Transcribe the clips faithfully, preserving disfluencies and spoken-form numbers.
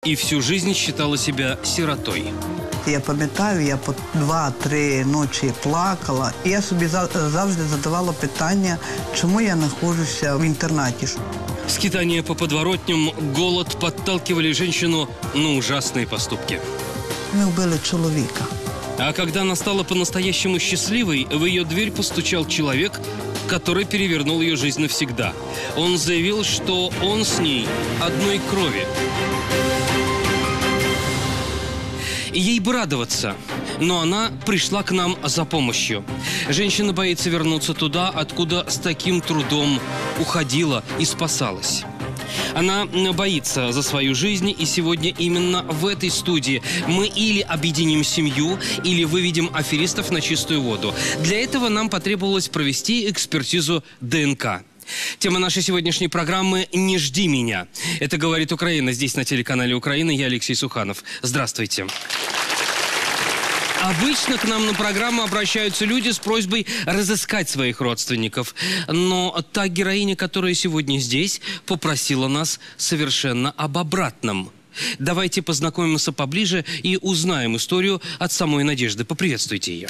и всю жизнь считала себя сиротой. Я пам'ятаю, я по два-три ночі плакала. І я собі завжди задавала питання, чому я знаходжуся в інтернаті. Скитания по подворотням, голод подталкивали женщину на ужасные поступки. Ми вбили чоловіка. А когда она стала по-настоящему счастливой, в ее дверь постучал человек, который перевернул ее жизнь навсегда. Он заявил, что он с ней одной крови. И ей бы радоваться, но она пришла к нам за помощью. Женщина боится вернуться туда, откуда с таким трудом уходила и спасалась. Она боится за свою жизнь, и сегодня именно в этой студии мы или объединим семью, или выведем аферистов на чистую воду. Для этого нам потребовалось провести экспертизу ДНК. Тема нашей сегодняшней программы «Не жди меня». Это «Говорит Украина». Здесь на телеканале «Украина». Я Алексей Суханов. Здравствуйте. Обычно к нам на программу обращаются люди с просьбой разыскать своих родственников. Но та героиня, которая сегодня здесь, попросила нас совершенно об обратном. Давайте познакомимся поближе и узнаем историю от самой Надежды. Поприветствуйте ее.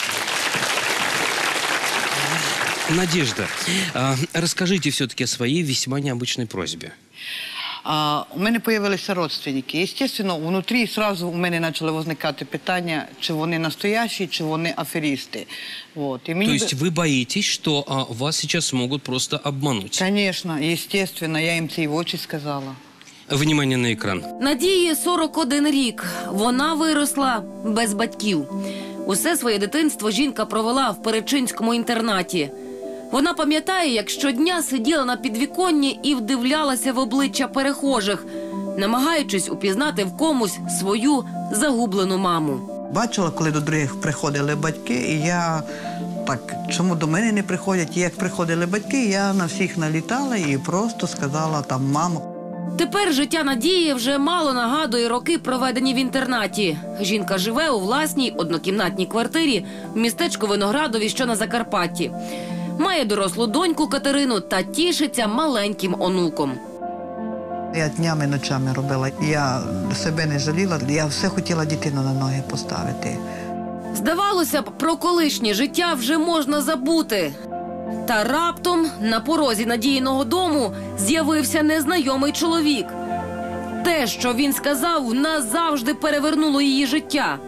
Надежда, расскажите все-таки о своей весьма необычной просьбе. А, у мене з'явилися родственники. Естественно, внутрі сразу у мене почали возникати питання, чи вони настоящі, чи вони аферисти. Вот. И То есть вы боитесь, что а, вас сейчас могут просто обмануть? Конечно, естественно, я їм це і в очі сказала. Внимание на екран. Надії сорок один рік. Вона виросла без батьків. Усе своє дитинство жінка провела в Перечинському інтернаті. Вона пам'ятає, як щодня сиділа на підвіконні і вдивлялася в обличчя перехожих, намагаючись упізнати в комусь свою загублену маму. Бачила, коли до других приходили батьки, і я так, чому до мене не приходять? І як приходили батьки, я на всіх налітала і просто сказала там «мамо». Тепер життя Надії вже мало нагадує роки, проведені в інтернаті. Жінка живе у власній однокімнатній квартирі в містечку Виноградові, що на Закарпатті. Має дорослу доньку Катерину та тішиться маленьким онуком. Я днями, ночами робила. Я себе не жаліла, я все хотіла дитину на ноги поставити. Здавалося б, про колишнє життя вже можна забути. Та раптом на порозі Надіїного дому з'явився незнайомий чоловік. Те, що він сказав, назавжди перевернуло її життя.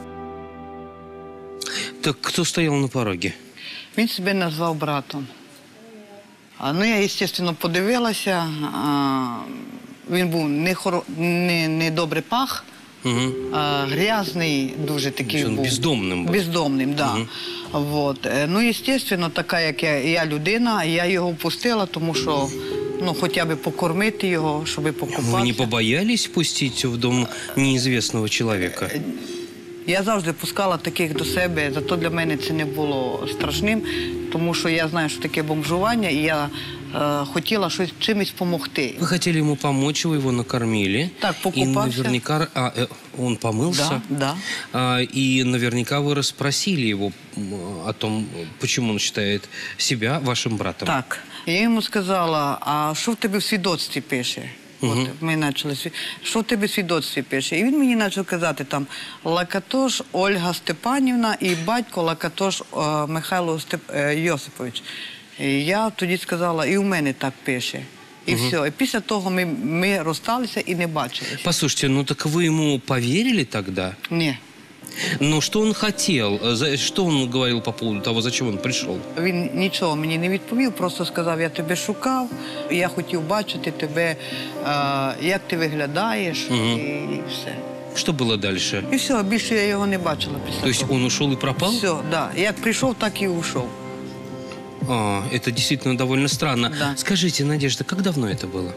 Так хто стояв на порогі? Він себе назвав братом. А, ну, я, звісно, подивилася. А, він був не, хоро... не, не добре пах, угу. а, грязний, дуже такий він був. Бездомним був. Бездомним, так. Да. Угу. Вот. Ну, звісно, така, як я, я людина, я його впустила, тому що, ну, хоча б покормити його, щоб покупатися. Ви не побоялись пустити в дом неізвісного чоловіка? Я завжди пускала таких до себе, зато для мене це не було страшним, тому що я знаю, що таке бомжування, і я е, хотіла щось чимось допомогти. Ви хотіли йому допомогти, ви його накормили. Так, покупався. І наверняка а, він помився. Да, да. А, і наверняка ви розспросили його о том, чому він вважає себе вашим братом. Так. Я йому сказала, а що в тебе в свідоцтві пише? Угу. От ми почали, що в тебе в свідоцтві пише? І він мені почав казати там Лакатош Ольга Степанівна і батько Лакатош е, Михайло Степ... е, Йосипович. І я тоді сказала, і у мене так пише. І угу. все. І після того ми, ми розсталися і не бачилися. Послушайте, ну так ви йому повірили тоді? Ні. Но что он хотел? Что он говорил по поводу того, зачем он пришел? Він нічого мені не відповів, просто сказав, я тебе шукав, я хотів бачити тебе, як ти виглядаєш, угу. і все. Що було далі? І все, більше я його не бачила після того. Тобто він ушов і пропав? Все, так. Да. Як прийшов, так і ушов. А, это действительно довольно странно. Да. Скажите, Надежда, как давно это было?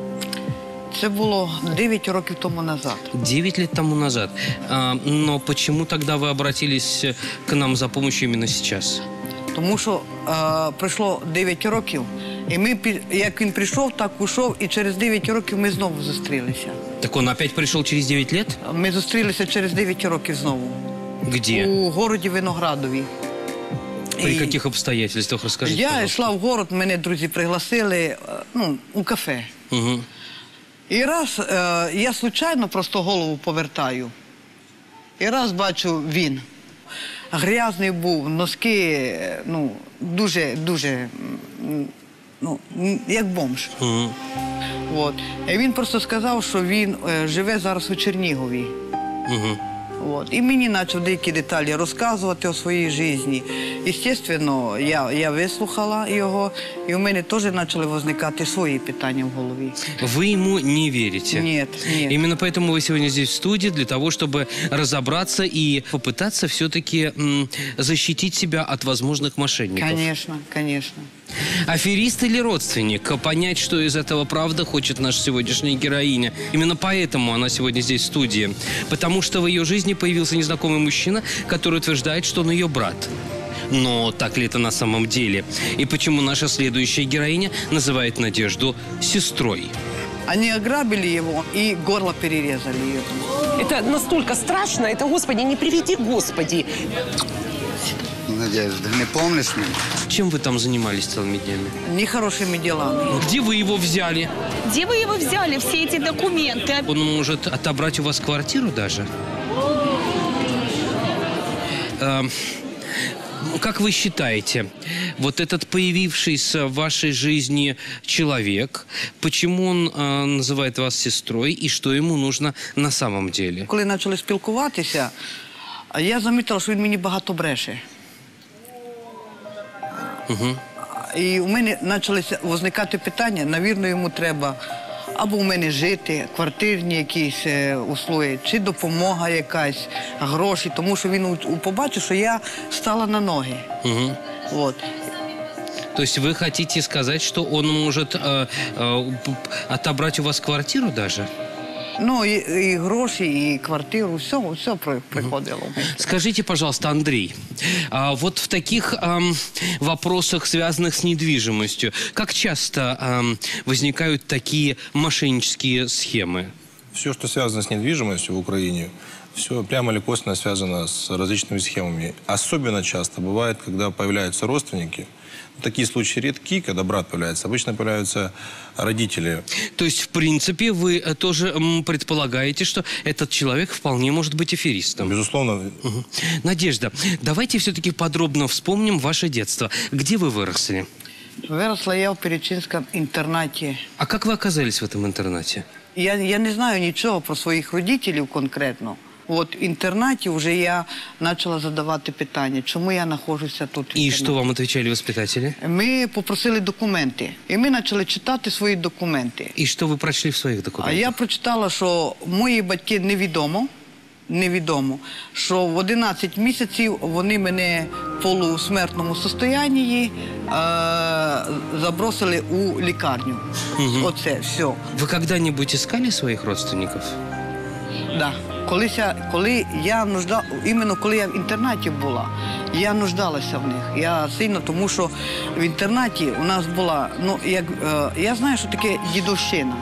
Це було дев'ять років тому назад. девять лет тому назад. А, но почему тогда вы обратились к нам за помощью именно сейчас? Тому що а, пройшло дев'ять років, і ми, як він прийшов, так ушов, і через дев'ять років ми знову зустрілися. Так он опять пришел через девять лет? Ми зустрілися через дев'ять років знову. Где? У городі Виноградові. При і... каких обстоятельствах, расскажите, Я пожалуйста. йшла в город, мене друзі пригласили, ну, у кафе. Угу. І раз е, я случайно просто голову повертаю. І раз бачу він. Грязний був, носки, ну, дуже, дуже, ну, як бомж. Угу. От. І він просто сказав, що він е, живе зараз у Чернігові. Угу. От. І мені почав деякі деталі розказувати у своїй житті. Звісно, я, я вислухала його, і у мене теж почали виникати свої питання в голові. Вы ему не верите? Нет, нет. Именно поэтому вы сегодня здесь в студии, для того, чтобы разобраться и попытаться все-таки м, защитить себя от возможных мошенников. Конечно, конечно. Аферист или родственник? Понять, что из этого правда, хочет наша сегодняшняя героиня. Именно поэтому она сегодня здесь в студии. Потому что в ее жизни появился незнакомый мужчина, который утверждает, что он ее брат. Но так ли это на самом деле? И почему наша следующая героиня называет Надежду сестрой? Они ограбили его и горло перерезали ему. Это настолько страшно, это, Господи, не приведи, Господи. Надежда, не помнишь меня? Чем вы там занимались целыми днями? Нехорошими делами. Где вы его взяли? Где вы его взяли, все эти документы? Он может отобрать у вас квартиру даже? Эм, Как вы считаете, вот этот появившийся в вашей жизни человек, почему он э, называет вас сестрой и что ему нужно на самом деле? Коли почали спілкуватися, я замітила, що він мені багато бреше. Угу. І у мене почалися виникати питання, навірно, йому треба або у мене жити, квартирні якісь е, услуги, чи допомога якась, гроші, тому що він у- у- побачив, що я стала на ноги. Угу. От. То есть вы хотите сказать, что он может э, э, п- отобрать у вас квартиру даже? Ну, і, і гроші, і квартиру, все, все при- приходило. Скажите, пожалуйста, Андрей, а вот в таких ам, вопросах, связанных с недвижимостью, как часто ам, возникают такие мошеннические схемы? Все, что связано с недвижимостью в Украине, все прямо или косвенно связано с различными схемами. Особенно часто бывает, когда появляются родственники. Такие случаи редки, когда брат появляется. Обычно появляются родители. То есть, в принципе, вы э, тоже м, предполагаете, что этот человек вполне может быть аферистом? Безусловно, Мгм. Надежда, давайте все-таки подробно вспомним ваше детство. Где вы выросли? Виросла я в Перечинському інтернаті. А как вы оказались в этом интернате? Я, я не знаю нічого про своїх родителів конкретно. От в інтернаті вже я почала задавати питання, чому я знаходжуся тут. в И інтернаті. что вам отвечали воспитатели? Ми попросили документи, і ми почали читати свої документи. И что вы прочли в своих А документах? я прочитала, що мої батьки невідомо, невідомо, що в одинадцять місяців вони мене в полусмертному состоянні е, забросили у лікарню. Оце все. Вы когда-нибудь искали своих родственников? Да. Колись я, коли я нужда, іменно коли я в інтернаті була, я нуждалася в них. Я сильно, тому що в інтернаті у нас була, ну, як, е, я знаю, що таке дідовщина.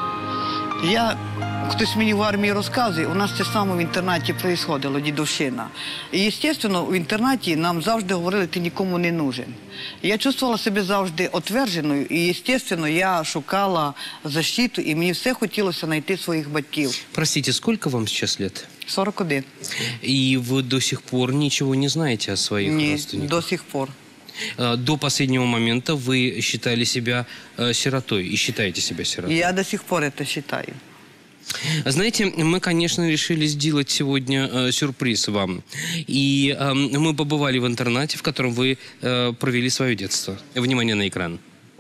Я, хтось мені в армії розказує, у нас це саме в інтернаті происходило, дідовщина. І, звісно, в інтернаті нам завжди говорили, ти нікому не нужен. Я чувствувала себе завжди отвердженою, і, звісно, я шукала защиту, і мені все хотілося знайти своїх батьків. Простите, сколько вам сейчас лет? сорок один. И вы до сих пор ничего не знаете о своих Ні, родственниках? до сих пор. Э, До последнего момента вы считали себя э, сиротой и считаете себя сиротой. Я до сих пор это считаю. Знаете, мы, конечно, решили сделать сегодня э, сюрприз вам. И э, мы побывали в интернате, в котором вы э, провели свое детство. Внимание на экран.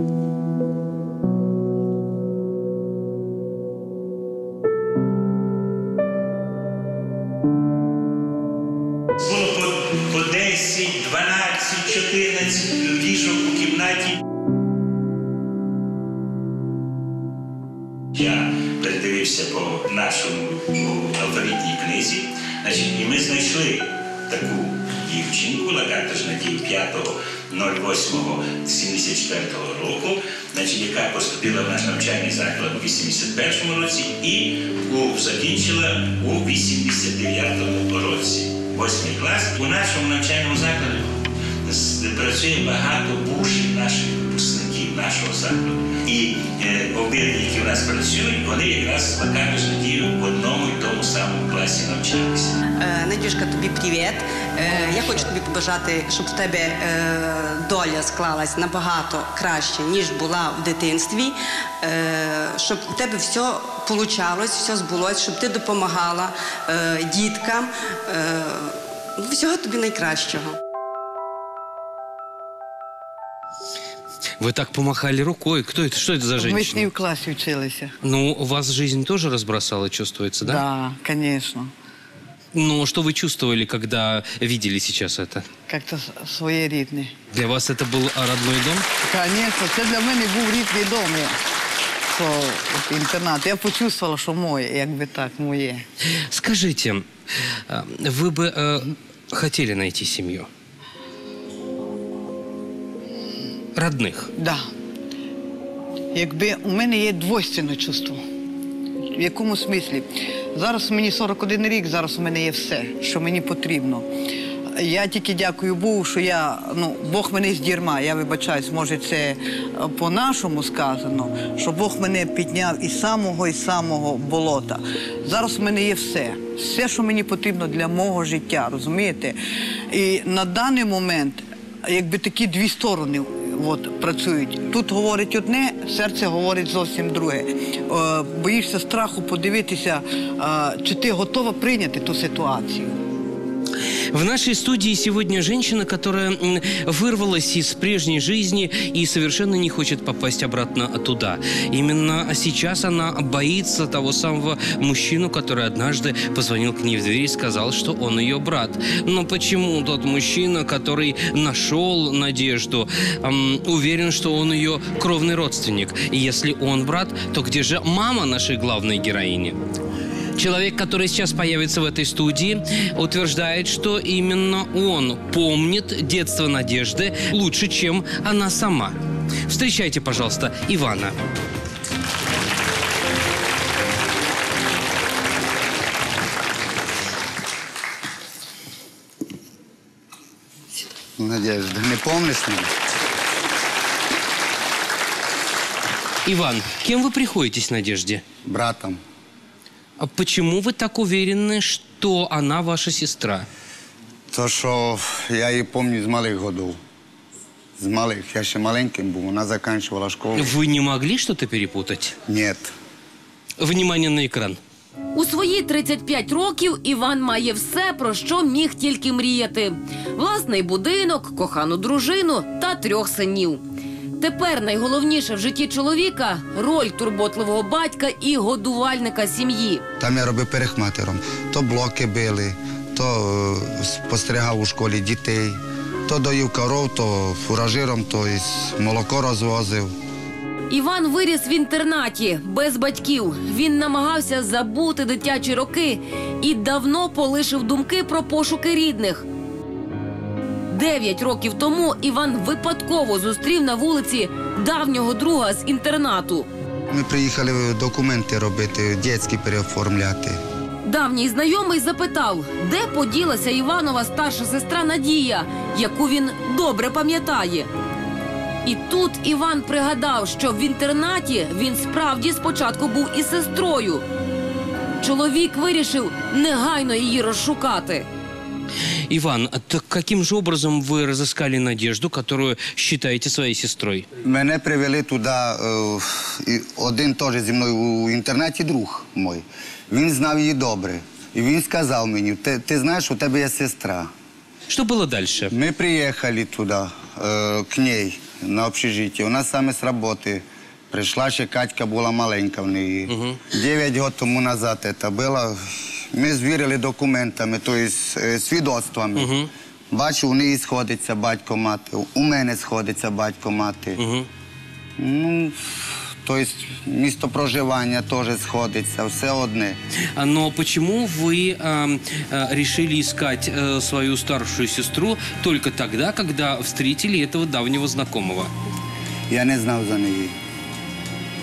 Було по, по десять, дванадцять, чотирнадцять ліжок у кімнаті. Я передивився по нашому алфавітній книзі, значить, і ми знайшли таку дівчинку, Лагата ж Надію, п'ятого восьмого сімдесят четвертого року, значить, яка поступила в наш навчальний заклад у вісімдесят першому році і у, закінчила у вісімдесят дев'ятому році. Восьмий клас. У нашому навчальному закладі з- працює багато бувших наших випускників. нашого закладу. І е, обидві, які в нас працюють, вони якраз Лакатуш Надію в одному і тому самому класі навчалися. Надюшка, тобі привіт. Я хочу тобі побажати, щоб в тебе доля склалась набагато краще, ніж була в дитинстві, щоб у тебе все получалось, все збулось, щоб ти допомагала діткам. Всього тобі найкращого. Вы так помахали рукой. Кто это? Что это за женщина? Ми з нею в класі вчилися. Ну, у вас жизнь тоже разбросала, чувствуется, да? Да, конечно. Ну, что вы чувствовали, когда видели сейчас это? Как-то своєрідне. Для вас это был родной дом? Конечно, це для мене був рідний дом. Що, от, інтернат. Я почувствувала, що моє, якби так, моє. Скажите, вы бы э, хотели найти семью? Родных? Да. Якби у мене є двойственне чувство. В якому смислі? Зараз мені сорок один рік, зараз у мене є все, що мені потрібно. Я тільки дякую Богу, що я, ну, Бог мене з дірма, я вибачаюсь, може це по-нашому сказано, що Бог мене підняв із самого, із самого болота. Зараз у мене є все, все, що мені потрібно для мого життя, розумієте? І на даний момент, якби такі дві сторони от, працюють. Тут говорить одне, серце говорить зовсім друге. Е, боїшся страху подивитися, е, чи ти готова прийняти ту ситуацію. В нашей студии сегодня женщина, которая вырвалась из прежней жизни и совершенно не хочет попасть обратно туда. Именно сейчас она боится того самого мужчину, который однажды позвонил к ней в дверь и сказал, что он ее брат. Но почему тот мужчина, который нашел Надежду, эм, уверен, что он ее кровный родственник? И если он брат, то где же мама нашей главной героини? Человек, который сейчас появится в этой студии, утверждает, что именно он помнит детство Надежды лучше, чем она сама. Встречайте, пожалуйста, Ивана. Надежда, не помнишь меня? Иван, кем вы приходитесь Надежде? Братом. А почему вы так уверены, что она ваша сестра? То, що я її пам'ятаю з малих годів. З малих. Я ще маленьким був, вона закінчувала школу. Вы не могли что-то перепутать? Ні. Внимание на экран. У свої тридцять п'ять років Іван має все, про що міг тільки мріяти. Власний будинок, кохану дружину та трьох синів. Тепер найголовніше в житті чоловіка – роль турботливого батька і годувальника сім'ї. Там я робив перехматером. То блоки били, то е, спостерігав у школі дітей, то доїв коров, то фуражиром, то молоко розвозив. Іван виріс в інтернаті, без батьків. Він намагався забути дитячі роки і давно полишив думки про пошуки рідних. Дев'ять років тому Іван випадково зустрів на вулиці давнього друга з інтернату. Ми приїхали документи робити, дітські переоформляти. Давній знайомий запитав, де поділася Іванова старша сестра Надія, яку він добре пам'ятає. І тут Іван пригадав, що в інтернаті він справді спочатку був із сестрою. Чоловік вирішив негайно її розшукати. Иван, а так каким же образом вы разыскали Надежду, которую считаете своей сестрой? Мене привели туди е, один теж зі мною у інтернаті друг мій. Він знав її добре. І він сказав мені, ти, ти знаєш, у тебе є сестра. Что было дальше? Мы приехали туда, э, к ней, на общежитие. У нас саме з роботи прийшла, ще Катька була маленька в неї. Угу. Дев'ять років тому назад це було. Ми звірили документами, тобто свідоцтвами. Угу. Бачу, у неї сходиться батько-мати, у мене сходиться батько-мати. Угу. Ну, тобто місто проживання теж сходиться, все одне. Но почему вы э, э, решили искать э, свою старшую сестру только тогда, когда встретили этого давнего знакомого? Я не знав за неї.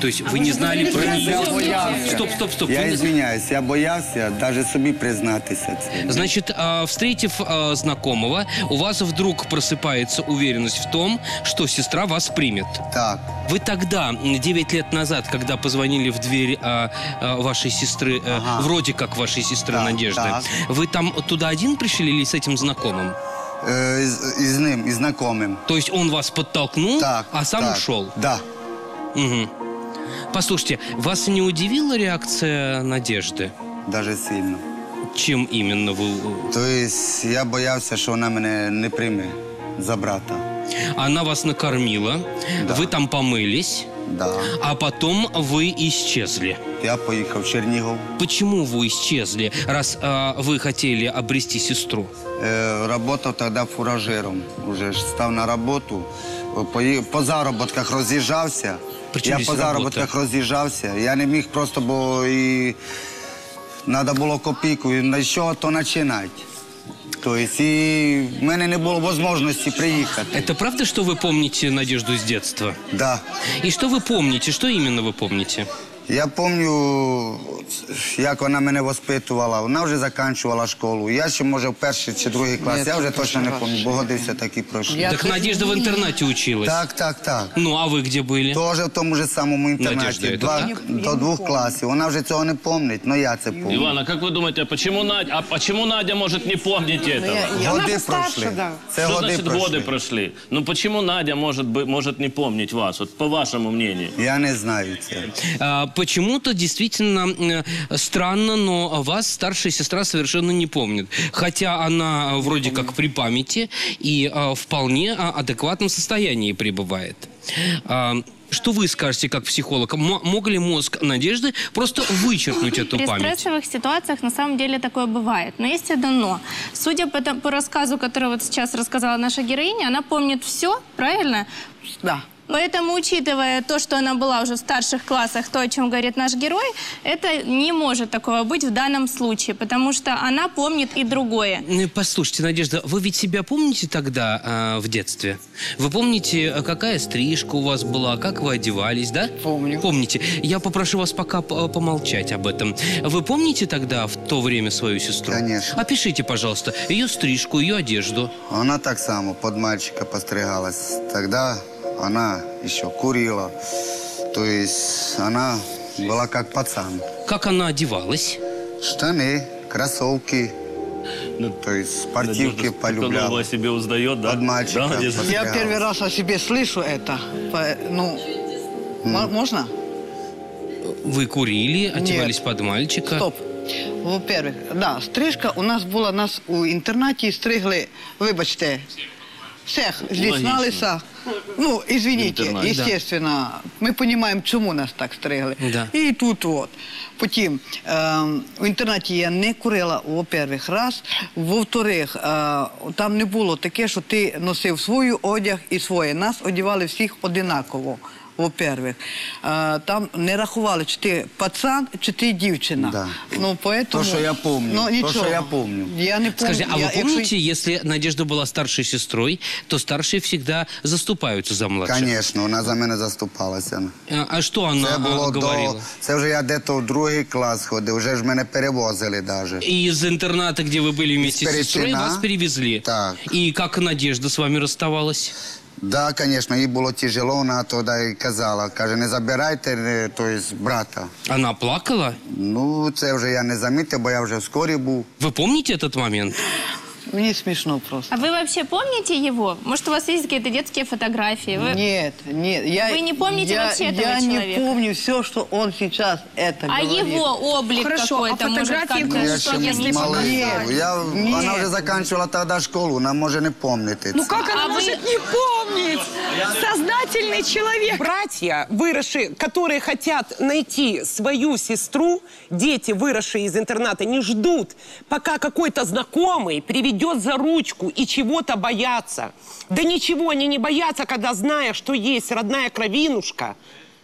То есть вы не знали про Я нее? боявся. Стоп, стоп, стоп. Я Вы не- извиняюсь, я боявся навіть собі признатися це. Значит, а, встретив а, знакомого, у вас вдруг просыпается уверенность в том, что сестра вас примет. Так. Вы тогда, девять лет назад, когда позвонили в дверь а, а, вашей сестры, а, Ага. вроде как вашей сестры Так, Надежды, так. вы там туда один пришли или с этим знакомым? Е, з, із ним, із знайомим. То есть он вас подтолкнул, Так, а сам так. ушел? Да. Угу. Послушайте, вас не удивила реакция Надежды? Даже сильно. Чем именно вы... Тобто я боявся, що вона мене не прийме за брата. Она вас накормила, Да. вы там помылись, Да. а потом вы исчезли. Я поїхав в Чернігов. Почему вы исчезли, раз а, вы хотели обрести сестру? Е, работав тоді фуражером. Уже ж став на роботу. Пої- По заробітках роз'їжджався. При чому Я здесь по заробітках робота? роз'їжджався. Я не міг просто, бо і треба було копійку, і на що то починати. Тобто, і в мене не було можливості приїхати. Это правда, что вы помните Надежду с детства? Да. И что вы помните? Что именно вы помните? Я пам'ятаю, як вона мене воспитувала. Вона вже закінчувала школу. Я ще, може, в перший чи другий клас. Ні, Я вже це точно не перший пам'ятаю, бо годився такий пройшов. Я- Так Надежда в интернате училась. Так, так, так. Ну, а вы где были? Теж в тому ж самому Надежда, інтернаті. це Два, так? до двох класів. Вона вже цього не пам'ятає, але я це пам'ятаю. Иван, а как вы думаете, почему Надя, а почему Надя может не помнить этого? Годи пройшли. Це Что годи значит пройшли. годы прошли? Ну почему Надя может, бы, может не помнить вас, вот по вашему мнению? Я не знаю це. А, почему-то действительно э, странно, но вас старшая сестра совершенно не помнит. Хотя она э, вроде как при памяти и э, вполне э, адекватном состоянии пребывает. А, что вы скажете как психолог? М- мог ли мозг Надежды просто вычеркнуть эту При память? стрессовых ситуациях на самом деле такое бывает. Но есть одно но. Судя по, там- по рассказу, который вот сейчас рассказала наша героиня, она помнит все, правильно? Да. Поэтому, учитывая то, что она была уже в старших классах, то, о чем говорит наш герой, это не может такого быть в данном случае, потому что она помнит и другое. Ну, послушайте, Надежда, вы ведь себя помните тогда э, в детстве? Вы помните, э, какая стрижка у вас была, как вы одевались, да? Помню. Помните. Я попрошу вас пока п- помолчать об этом. Вы помните тогда, в то время, свою сестру? Конечно. Опишите, пожалуйста, ее стрижку, ее одежду. Вона так само під мальчика постригалась. Тоді вона ще курила. Тобто вона була як пацан. Как она одевалась? Штани, кросовки, то есть спортивки полюбляла. Она о себе узнает, да? Под мальчика. Да, Надежда? Я первый раз о себе слышу это. По- Ну, м- можно? Вы курили, одевались под мальчика? Стоп. Во-первых, да, стрижка у нас була, нас у інтернаті стригли, вибачте, всіх злісналися. Ну, извините, Інтернат, естественно, ми розуміємо, чому нас так стригли. Да. І тут от. Потім, е, в інтернаті я не курила, во-первых, раз. Во-вторых, е, там не було таке, що ти носив свою одяг і своє. Нас одягали всіх одинаково. Во-первых, е, там не рахували, чи ти пацан, чи ти дівчина. Да. Ну, поэтому... То, що я помню. Ну, То, нічого. що я помню. Я не помню. Скажите, а Я- вы помните, если Надежда была старшей сестрой, то старшие всегда заступаются за младших? Звісно, вона за мене заступалася. А, а что она Це а, було говорила? до... Це вже я десь в другий клас ходив, вже ж мене перевозили навіть. И из интерната, где вы были вместе Из с сестрой, Перечина. вас перевезли. Так. И как Надежда с вами расставалась? Да, звісно, їй було тяжело, вона тоді казала, каже, не забирайте, е, то есть, брата. Она плакала? Ну, це вже я не замітив, бо я вже в скорі був. Вы помните этот момент? Мені смішно просто. А вы вообще помните его? Может, у вас есть какие-то детские фотографии? Вы... Нет, нет. Я, Вы не помните я, вообще этого я человека? не помню все, что он сейчас это А говорит. его облик Хорошо, какой-то, а может, фотографии как-то Ну, я что-то ще если малий показать? був. Я, Ні. вона вже закінчувала тоді школу, вона може не пам'ятати. Ну как она А вы- может не помнить? Сознательный человек. Братья, выросшие, которые хотят найти свою сестру, дети, выросшие из интерната, не ждут, пока какой-то знакомый приведет за ручку и чего-то боятся. Да ничего они не боятся, когда, зная, что есть родная кровинушка,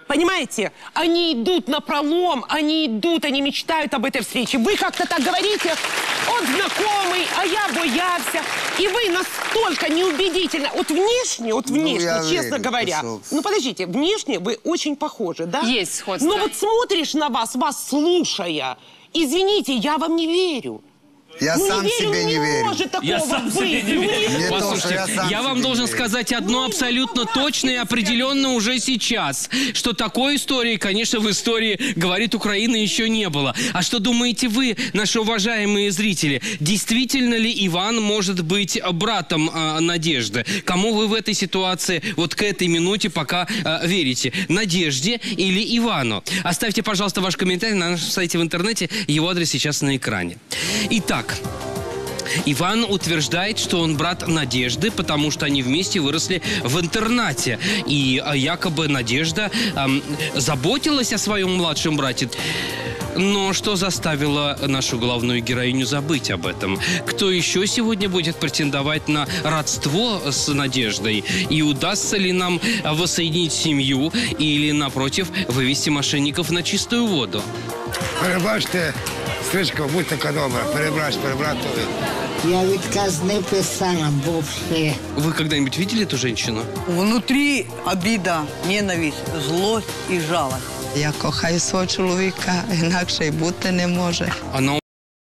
Понимаете? Они идут на пролом, они идут, они мечтают об этой встрече. Вы как-то так говорите, он знакомый, а я боялся. И вы настолько неубедительно. Вот внешне, вот внешне, ну, честно верю, говоря. пошел. Ну, подождите, внешне вы очень похожи, да? Есть сходство. Но вот смотришь на вас, вас слушая, извините, я вам не верю. Я ну, сам не верю, себе не не верю. может такого Я сам быть. себе не Ну, верю. Не то, что Послушайте, я сам я вам себе должен не верю. сказать одно абсолютно точно и определенно уже сейчас, что такой истории, конечно, в истории, говорит Украина, еще не было. А что думаете вы, наши уважаемые зрители? Действительно ли Иван может быть братом э, Надежды? Кому вы в этой ситуации, вот к этой минуте пока э, верите? Надежде или Ивану? Оставьте, пожалуйста, ваш комментарий на нашем сайте в интернете. Его адрес сейчас на экране. Итак, Иван утверждает, что он брат Надежды, потому что они вместе выросли в интернате. И а, якобы Надежда эм, заботилась о своем младшем брате. Но что заставило нашу главную героиню забыть об этом? Кто еще сегодня будет претендовать на родство с Надеждой? И удастся ли нам воссоединить семью или, напротив, вывести мошенников на чистую воду? Перебачте, стрічка, будь така добра, перебрач, перебратові. Я відказ не писала, бо все. Вы когда-нибудь видели эту женщину? Внутрі обіда, ненависть, злость і жалость. Я кохаю свого чоловіка, інакше й бути не може. Она...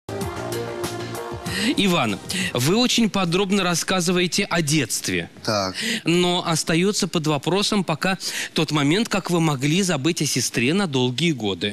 Иван, вы очень подробно рассказываете о детстве. Так. Но остается под вопросом пока тот момент, как вы могли забыть о сестре на долгие годы.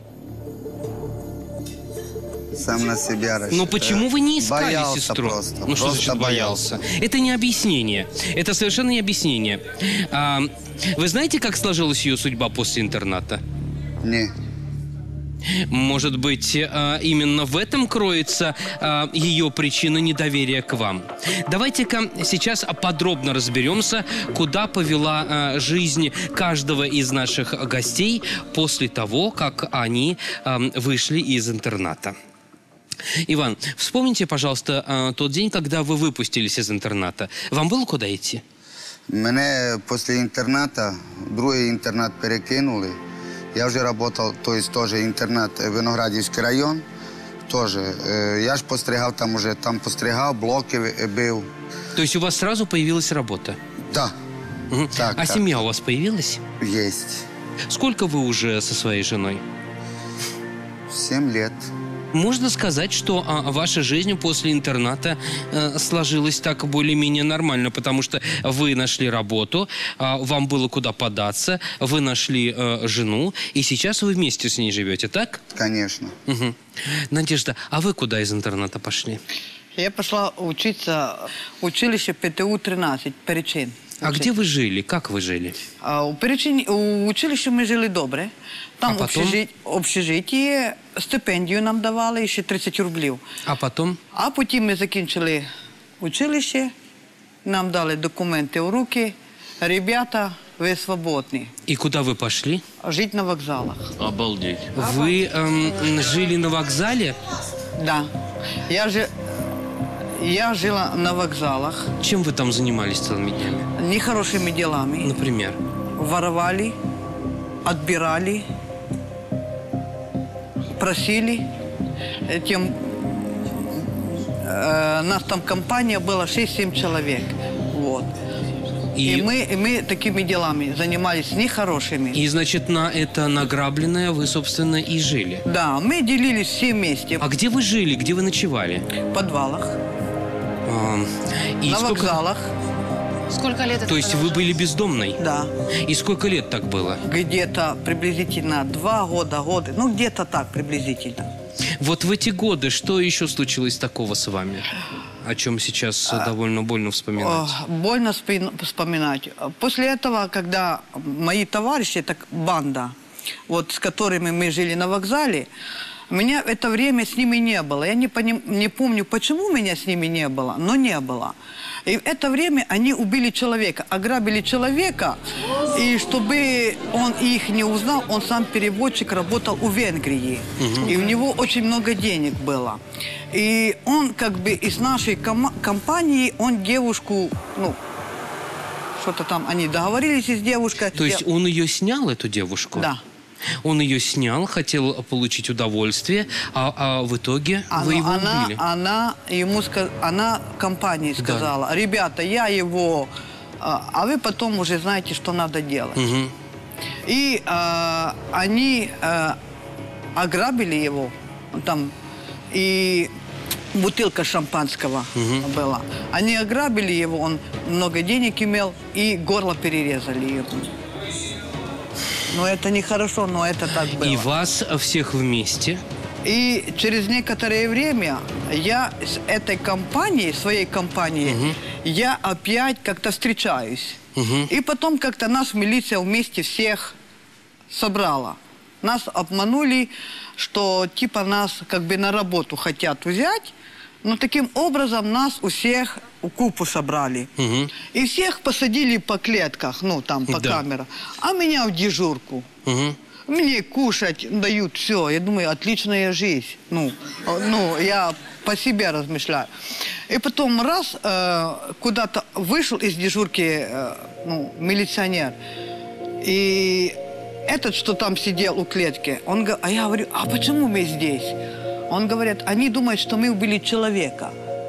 Сам на себя рассчитал. Но почему вы не искали боялся сестру? Просто. Ну что просто значит боялся? Это не объяснение. Это совершенно не объяснение. А, вы знаете, как сложилась ее судьба после интерната? Не. Может быть, а, именно в этом кроется а, ее причина недоверия к вам. Давайте-ка сейчас подробно разберемся, куда повела а, жизнь каждого из наших гостей после того, как они а, вышли из интерната. Иван, вспомните, пожалуйста, тот день, когда вы выпустились из интерната. Вам было куда идти? Мене після інтернату, другий інтернат перекинули. Я вже працював, то есть теж інтернат Виноградівський район. Теж. Я ж постригав там уже, там постригав, блоки бив. То есть у вас сразу появилась работа? Да. Угу. Так, а так. семья у вас появилась? Есть. Сколько вы уже со своей женой? Семь лет. Можно сказать, что а, ваша жизнь после интерната а, сложилась так более-менее нормально, потому что вы нашли работу, а, вам было куда податься, вы нашли а, жену, и сейчас вы вместе с ней живете, так? Конечно. Угу. Надежда, а вы куда из интерната пошли? Я пошла учиться в училище ПТУ тринадцять, Перечин. А где вы жили? Как вы жили? А, у, Перечин, у училищі ми жили добре. Там А потом? общежит, общежиття, стипендію нам давали, ще тридцять рублів. А потом? А потім ми закінчили училище, нам дали документи в руки. Ребята, ви свободні. И куда вы пошли? Жить на вокзалах. Обалдеть. Вы эм, жили на вокзале? Да. Я, же, я жила на вокзалах. Чем вы там занимались целыми днями? Нехорошими делами. Например? Воровали, отбирали, просили. Тем, э, нас там компания была шесть-семь человек. Вот. И, и, мы, и мы такими делами занимались нехорошими. И, значит, на это награбленное вы, собственно, и жили? Да, мы делились все вместе. А где вы жили, где вы ночевали? В подвалах. А, и на сколько... вокзалах. Сколько лет это То есть вы были бездомной? Да. И сколько лет так было? Где-то приблизительно два года, годы. Ну, где-то так приблизительно. Вот в эти годы что еще случилось такого с вами? О чем сейчас а, довольно больно вспоминать. Больно вспоминать. После этого, когда мои товарищи, так банда, вот с которыми мы жили на вокзале, меня в это время с ними не было. Я не, поним, не помню, почему меня с ними не было, но не было. И в это время они убили человека, ограбили человека, и чтобы он их не узнал, он сам переводчик, работал у Венгрии. Угу. И у него очень много денег было. И он как бы из нашей ком компании, он девушку, ну, что-то там они договорились с девушкой. То есть Я... он ее снял, эту девушку? Да. Он ее снял, хотел получить удовольствие, а, а в итоге а, вы его она, убили. Она ему сказ... она компании сказала, да. Ребята, я его, а, а вы потом уже знаете, что надо делать. Угу. И а, они а, ограбили его, там, и бутылка шампанского угу. была. Они ограбили его, он много денег имел, и горло перерезали ему. Но это нехорошо, но это так было. И вас всех вместе? И через некоторое время я с этой компанией, своей компанией, угу. я опять как-то встречаюсь. Угу. И потом как-то нас милиция вместе всех собрала. Нас обманули, что типа нас как бы на работу хотят взять, но таким образом нас у всех у купу собрали. Угу. И всех посадили по клетках, ну там по да. камерам, а меня в дежурку. Угу. Мне кушать дают все. Я думаю, отличная жизнь. Ну, ну я по себе размышляю. И потом раз э, куда-то вышел из дежурки э, ну, милиционер. И этот, что там сидел у клетки, он говорит, а я говорю, а почему мы здесь? Он говорит, они думают, что мы убили человека.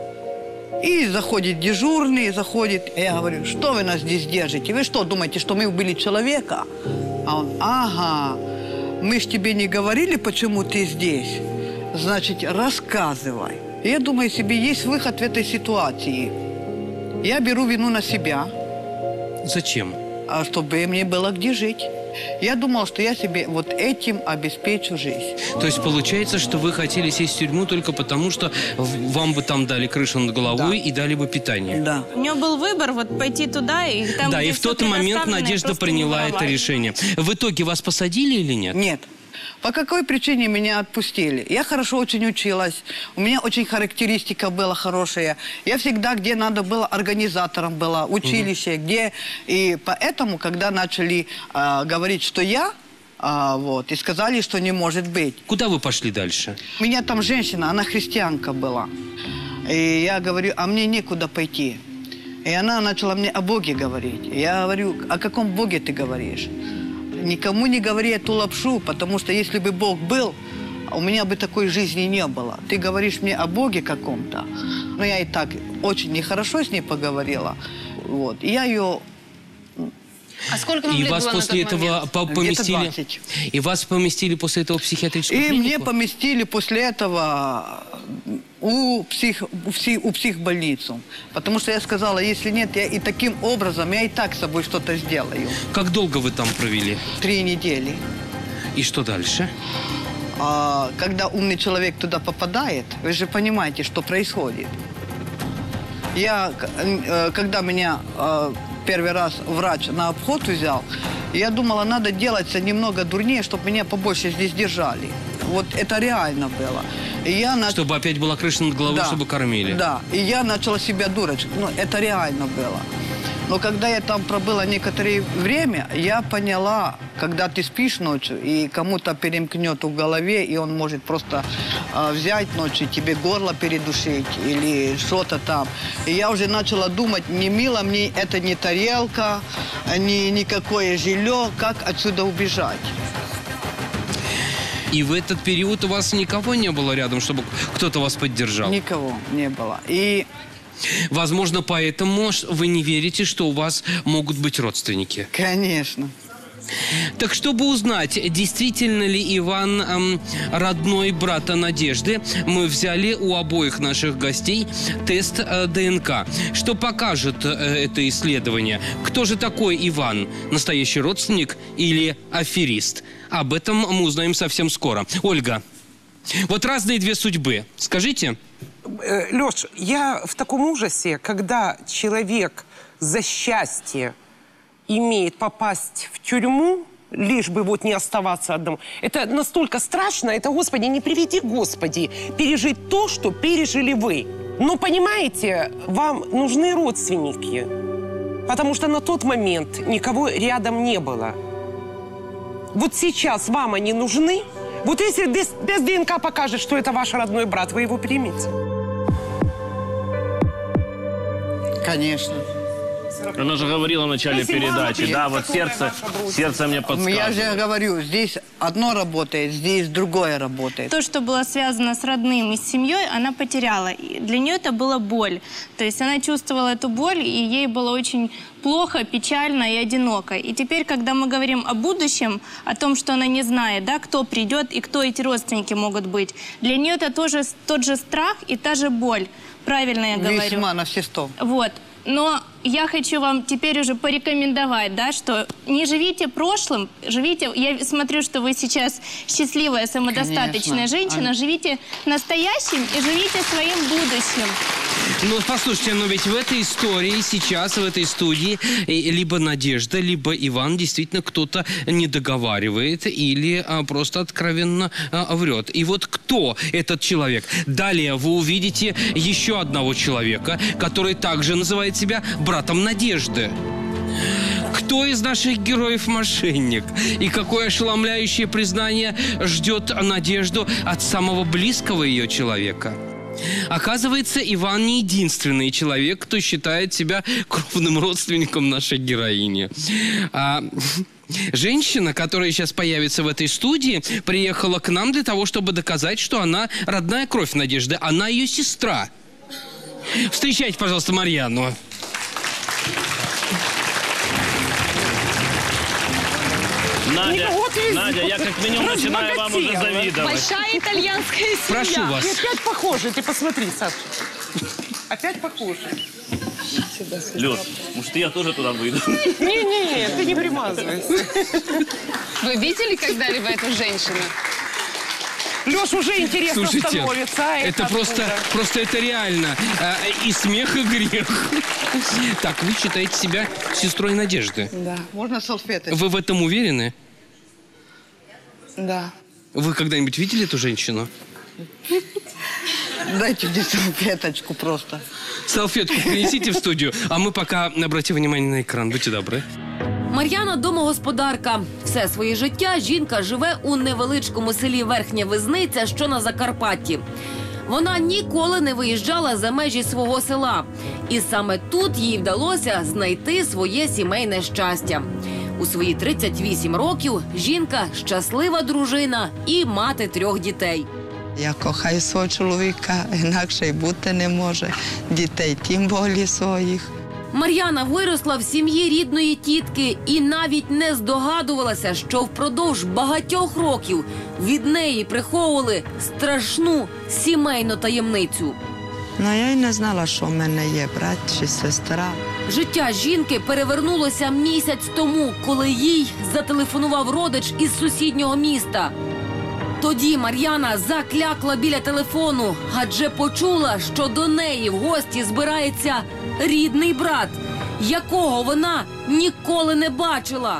И заходит дежурный, заходит, и я говорю, что вы нас здесь держите? Вы что, думаете, что мы убили человека? А он, ага, мы ж тебе не говорили, почему ты здесь? Значит, рассказывай. И я думаю себе, есть выход в этой ситуации. Я беру вину на себя. Зачем? А чтобы мне было где жить. Я думал, что я себе вот этим обеспечу жизнь. То есть получается, что вы хотели сесть в тюрьму только потому, что вам бы там дали крышу над головой да. и дали бы питание? Да. У нее был выбор вот пойти туда и там. Да, и в тот момент Надежда приняла это решение. В итоге вас посадили или нет? Нет. По какой причине меня отпустили? Я хорошо очень училась, у меня очень характеристика была хорошая. Я всегда, где надо было, организатором была, училище, угу. где... И поэтому, когда начали э, говорить, что я, э, вот, и сказали, что не может быть. Куда вы пошли дальше? У меня там женщина, она христианка была. И я говорю, а мне некуда пойти. И она начала мне о Боге говорить. Я говорю, о каком Боге ты говоришь? Никому не говори эту лапшу, потому что если бы Бог был, у меня бы такой жизни не было. Ты говоришь мне о Боге каком-то. Но я и так очень нехорошо с ней поговорила. Вот. И я ее... А сколько вам и лет вас было после на тот этого момент? поместили? И вас поместили после этого в психиатрическую и клинику? И мне поместили после этого у, псих, у, псих, у психбольницу. Потому что я сказала, если нет, я и таким образом, я и так с собой что-то сделаю. Как долго вы там провели? Три недели. И что дальше? А, когда умный человек туда попадает, вы же понимаете, что происходит. Я, когда меня первый раз врач на обход взял, я думала, надо делаться немного дурнее, чтобы меня побольше здесь держали. Вот это реально было. И я нач... Чтобы опять была крыша над головой, да, чтобы кормили. Да, и я начала себя дурочкой. Ну, это реально было. Но когда я там пробыла некоторое время, я поняла, когда ты спишь ночью, и кому-то перемкнет в голове, и он может просто э, взять ночью, тебе горло передушить или что-то там. И я уже начала думать, не мило мне это не тарелка, ни никакое жилье, как отсюда убежать. И в этот период у вас никого не было рядом, чтобы кто-то вас поддержал? Никого не было. И... Возможно, поэтому вы не верите, что у вас могут быть родственники. Конечно. Так, чтобы узнать, действительно ли Иван эм, родной брата Надежды, мы взяли у обоих наших гостей тест э, ДНК. Что покажет э, это исследование? Кто же такой Иван? Настоящий родственник или аферист? Об этом мы узнаем совсем скоро. Ольга, вот разные две судьбы. Скажите... Леш, я в таком ужасе, когда человек за счастье имеет попасть в тюрьму, лишь бы вот не оставаться одному. Это настолько страшно, это, Господи, не приведи, Господи, пережить то, что пережили вы. Но, понимаете, вам нужны родственники, потому что на тот момент никого рядом не было. Вот сейчас вам они нужны. Вот если без, без ДНК покажет, что это ваш родной брат, вы его примете? Конечно. Она же говорила в начале передачи, да, вот сердце, сердце мне подсказывает. Я же говорю, здесь одно работает, здесь другое работает. То, что было связано с родным и с семьей, она потеряла. И для нее это была боль. То есть она чувствовала эту боль, и ей было очень плохо, печально и одиноко. И теперь, когда мы говорим о будущем, о том, что она не знает, да, кто придет и кто эти родственники могут быть, для нее это тоже тот же страх и та же боль. Правильно я говорю? Весьма на все сто. Вот. Но я хочу вам теперь уже порекомендовать, да, что не живите прошлым, живите, я смотрю, что вы сейчас счастливая, самодостаточная Конечно. женщина, А... живите настоящим и живите своим будущим. Ну, послушайте, но ведь в этой истории сейчас, в этой студии, э, либо Надежда, либо Иван действительно кто-то не договаривает или а, просто откровенно а, врет. И вот кто этот человек? Далее вы увидите еще одного человека, который также называет себя братом Надежды. Кто из наших героев мошенник? И какое ошеломляющее признание ждет Надежду от самого близкого ее человека? Оказывается, Иван не единственный человек, кто считает себя кровным родственником нашей героини. А... Женщина, которая сейчас появится в этой студии, приехала к нам для того, чтобы доказать, что она родная кровь Надежды. Она ее сестра. Встречайте, пожалуйста, Марьяну. Надя, Надя, я как минимум начинаю вам уже завидовать. Большая итальянская семья. Прошу вас. Ты опять похожа, ты посмотри, Саша. Опять похожа. Лёш, может, я тоже туда выйду? Не-не-не, ты не примазывайся. Вы видели когда-либо эту женщину? Лёш, уже интересно Слушайте, становится. А это это просто, просто это реально. А, и смех, и грех. Так, вы считаете себя сестрой Надежды? Да. Можно салфеточку? Вы в этом уверены? Да. Вы когда-нибудь видели эту женщину? Дайте мне салфеточку просто. Салфетку принесите в студию, а мы пока обратим внимание на екран. Будьте добрі. Мар'яна – домогосподарка. Все своє життя жінка живе у невеличкому селі Верхня Визниця, що на Закарпатті. Вона ніколи не виїжджала за межі свого села. І саме тут їй вдалося знайти своє сімейне щастя. У свої тридцять вісім років жінка – щаслива дружина і мати трьох дітей. Я кохаю свого чоловіка, інакше й бути не може. Дітей тим більше своїх. Мар'яна виросла в сім'ї рідної тітки і навіть не здогадувалася, що впродовж багатьох років від неї приховували страшну сімейну таємницю. Ну, я й не знала, що в мене є брат чи сестра. Життя жінки перевернулося місяць тому, коли їй зателефонував родич із сусіднього міста. Тоді Мар'яна заклякла біля телефону, адже почула, що до неї в гості збирається рідний брат, якого вона ніколи не бачила.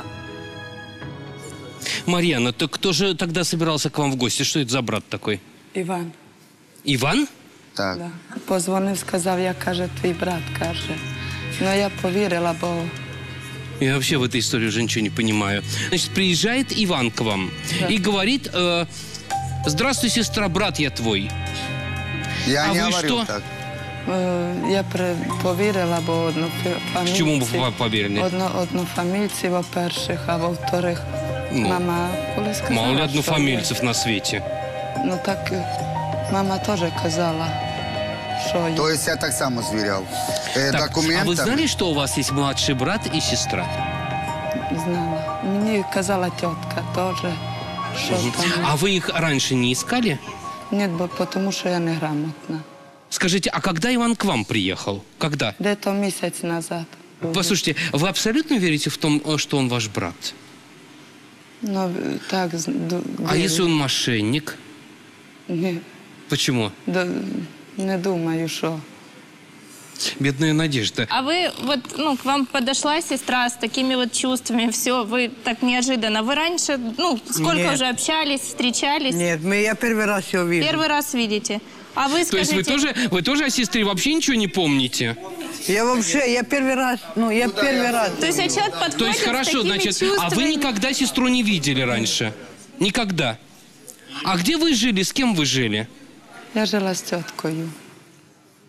Марьяна, так кто же тогда собирался к вам в гости? Что это за брат такой? Іван. Иван? Так. Да. Позвонив, сказав, я, каже, твій брат, каже. Ну, я повірила, бо... Я вообще в этой истории уже ничего не понимаю. Значит, приезжает Иван к вам Да. и говорит: э, здравствуй, сестра, брат я твой. Я А не вы говорил что? так. Е, Я при- повірила, бо одну фамільці... Чому ви повірили? Одну, одну фамільці, во-перших, а во-вторих, Ну, мама коли сказала, Мало ли що однофамильцев на свете. є. Ну, так е, мама теж казала, що є. То есть я так само звіряв. Э, Так, а документами. вы знали, что у вас есть младший брат и сестра? Знала. Мені казала тітка теж, що там. А вы их раньше не искали? Ні, бо тому що я неграмотна. Скажите, а когда Иван к вам приехал? Когда? Де-то місяць назад. буде. Послушайте, вы абсолютно верите в том, что он ваш брат? Ну, так, з- ду- А вірю. если он мошенник? Ні, Почему? до- не думаю, що. Бедная Надежда. А вы, вот, ну, к вам подошла сестра с такими вот чувствами, все, вы так неожиданно. Вы раньше, ну, сколько Нет. уже общались, встречались? Нет, мы, я первый раз ее вижу. Первый раз видите. А вы То есть скажите... вы тоже, вы тоже о сестре вообще ничего не помните? Я вообще, я первый раз, ну, я первый раз. То есть а человек подходит То есть с хорошо, такими значит, а чувствами. вы никогда сестру не видели раньше? Никогда. А где вы жили, с кем вы жили? Я жила з тіткою.